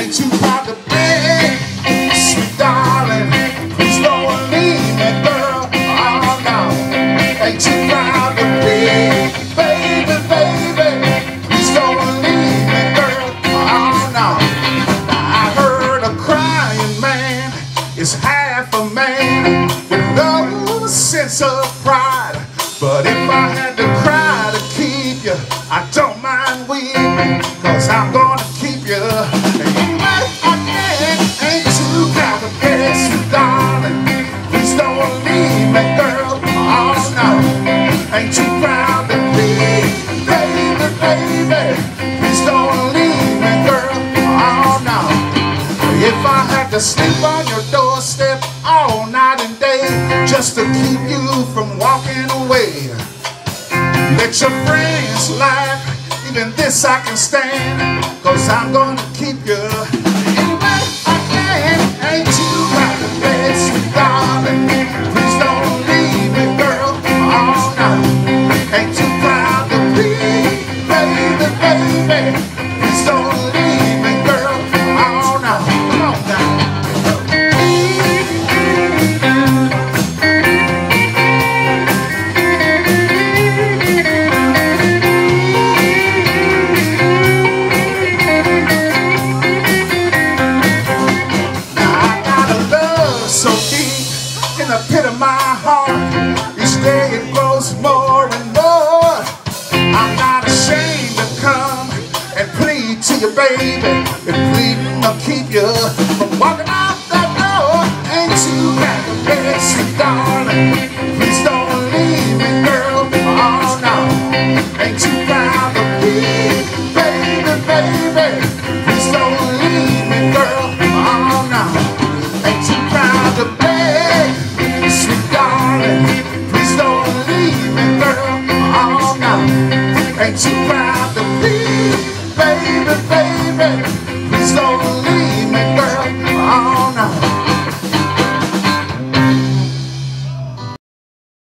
Ain't too proud to beg, sweet darling. Please don't leave me, girl. Oh no, ain't too proud to beg, baby, baby. Please don't leave me, girl. Oh no. Now I heard a crying man is half a man with no sense of pride. But if I had to cry to keep you, I don't mind weeping, 'cause I'm gonna keep you. Even I ain't too proud to beg, sweet darling. Please don't leave me, girl. Oh no, ain't too proud to beg, baby, baby. Please don't leave me, girl. Oh no. If I had to sleep on your doorstep all night and day just to keep you from walking away, let your friends laugh, even this I can stand, 'cause I'm gonna keep you. Even I can, ain't too proud to beg, sweet darling. Please don't leave me, girl. Oh no, ain't too proud to beg, baby, baby. Please don't leave me, girl. Oh no, come on now. In the pit of my heart, each day it grows more and more. I'm not ashamed to come and plead to you, baby, and pleading to keep you from walking out that door. Ain't too bad to beg, sweet darling. Please don't leave me, girl. Oh no, ain't too proud to beg, baby, baby. Please don't leave me, girl. Oh no, ain't too proud to beg, sweet darling. Please don't leave me, girl. Oh no, ain't too proud.